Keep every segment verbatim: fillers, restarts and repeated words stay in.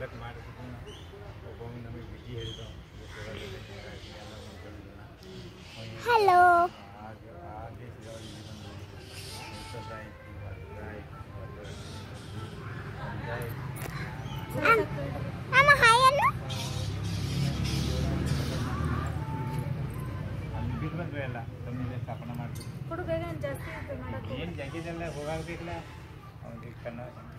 ಬೆಳಕು ಮಾಡಿದ್ರು ಒಬ್ಬ ನಮಗೆ ಬಿಜಿ ಹೇಳಿದ ಹಲೋ ಆ ದೇಶದವ್ರು ಇಲ್ಲಿ ಬಂದು ಅಮ್ಮ ಹಾಯ್ ಅನ್ನು ಅಲ್ಲಿ ಬಿದ್ದು ಬಂದ್ವಿ ಎಲ್ಲ ತಮ್ಮಲ್ಲಿ ಸ್ಥಾಪನೆ ಮಾಡ್ತೀವಿ ಕೊಡು ಬೇಗ ಜಾಸ್ತಿ ಮಾಡೋದು ಏನು ಜಗ್ಗಿದೆಲ್ಲ ಹೋಗಾಗಬೇಕಲ್ಲ ಅವ್ನಿಗೆ ಕಣ್ಣ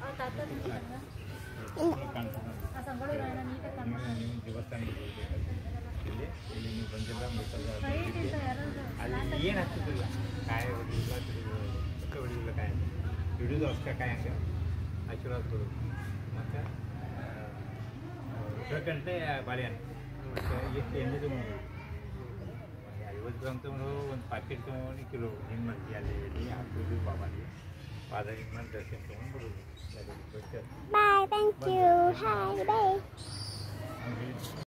ಕಾಣ್ತದೆ ಆ ಸಂಗೊಳ್ಳಿ ರಾಯಣ್ಣ ನೀಟಾಗಿ ಕಣ್ಣು ನೀವು ದೇವಸ್ಥಾನಕ್ಕೆ ಹೋಗ್ಬೇಕಲ್ಲ ಇಲ್ಲಿ ಇಲ್ಲಿ ನೀವು ಬಂದಿಲ್ಲ ಮುಟ್ಟಲ್ಲ ರೈಟ್ ಇಂದ ಯಾರು ಅಲ್ಲಿ ಏನು ಆಗ್ತಿದ್ದಿಲ್ಲ ಕಾಯಿ ಹೊಡಿಲ್ಲ ಸುಕ್ಕ ಹೊಡಿಲ್ಲ ಕಾಯಿ ಹಿಡಿದು ಅಷ್ಟೇ ಕಾಯಿ ಹಂಗೆ ಆಶೀರ್ವಾದ ಕೊಡೋದು ಮತ್ತು ಗಂಟೆ ಬಾಳೆಹಣ್ಣು ಮತ್ತು ಎಷ್ಟು ಎಣ್ಣೆದು ಐವತ್ತು ಗ್ರಾಮ್ ತೊಗೊಂಡು ಒಂದು ಪ್ಯಾಕೆಟ್ ತೊಗೊಂಡು ಕಿಲೋ ಹಿಂಗೆ ಮಾಡ್ತೀವಿ ಅಲ್ಲಿ ಎಣ್ಣೆ ಹಾಕೋದು ಬಾಬಾನಿಗೆ ಪಾದ ಹಿಂಗೆ ಮಾಡಿ ದರ್ಶನ ತೊಗೊಂಡು ಬರೋದು bye thank you hi bye